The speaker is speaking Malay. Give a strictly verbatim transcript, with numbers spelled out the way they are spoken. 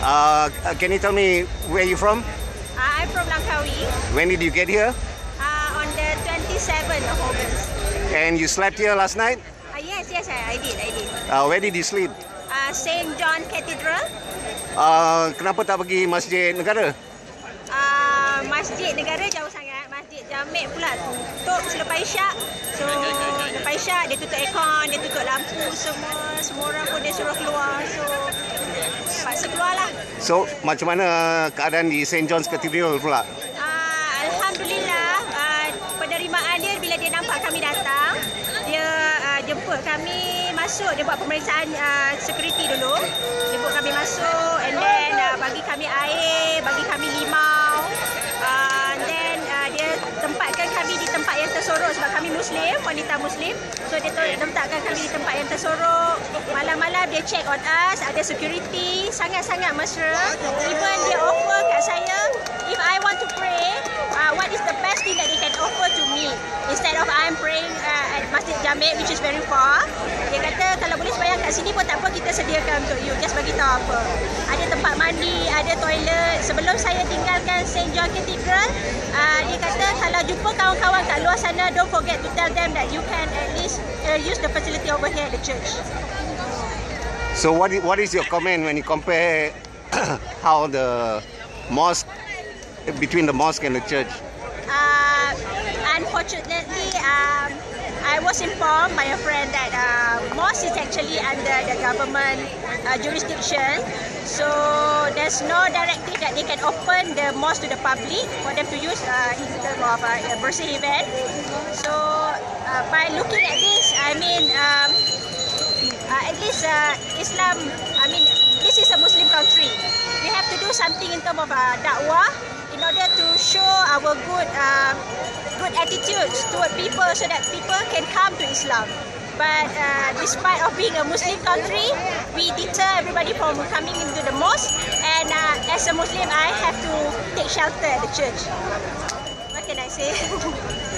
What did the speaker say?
Uh, can you tell me where you're from? Uh, I'm from Langkawi. When did you get here? Uh, on the twenty-seventh of August. And you slept here last night? Uh, yes, yes, I, I did, I did. Uh, where did you sleep? Uh, Saint John Cathedral. Uh, kenapa tak pergi Masjid Negara? Uh, Masjid Negara jauh sangat. Masjid Jamek pula tutup selepas Isyak. So, lepas Isyak dia tutup aircon, dia tutup lampu semua. Semua orang pun dia suruh keluar. So, paksa keluar lah. So, macam mana keadaan di Saint John's Cathedral pula? Uh, Alhamdulillah, uh, penerimaan dia bila dia nampak kami datang, dia uh, jemput kami masuk, dia buat pemeriksaan uh, security dulu. Jemput kami masuk and then uh, bagi kami air, bagi kami limau. Uh, and then uh, dia tempatkan kami di tempat yang tersorok sebab kami Muslim, wanita Muslim. So dia tempatkan kami di tempat yang tersorok. Malam-malam dia check on us, ada security, sangat-sangat mesra. Even dia offer kat saya, if I want to pray, uh, what is the best thing that they can offer to me? Instead of I'm praying uh, at Masjid Jamek which is very far, dia kata kalau boleh sembahyang kat sini pun tak apa, kita sediakan untuk you. Just bagi tahu apa. Ada tempat mandi, ada toilet. Sebelum saya tinggalkan Saint John Cathedral, uh, dia kata kalau jumpa kawan-kawan kat luar sana, don't forget to tell them that you can at least uh, use the facility over here at the church. So what is, what is your comment when you compare how the mosque, between the mosque and the church? Uh, unfortunately, um, I was informed by a friend that uh, mosque is actually under the government uh, jurisdiction. So there's no directive that they can open the mosque to the public for them to use uh, in terms of uh, a bersih event. So uh, by looking at this, I mean, um, uh, at least uh, Islam, I mean, this is a Muslim country. We have to do something in terms of uh, dakwah in order to show our good uh, good attitudes toward people so that people can come to Islam. But uh, despite of being a Muslim country, we deter everybody from coming into the mosque. And uh, as a Muslim, I have to take shelter at the church. What can I say?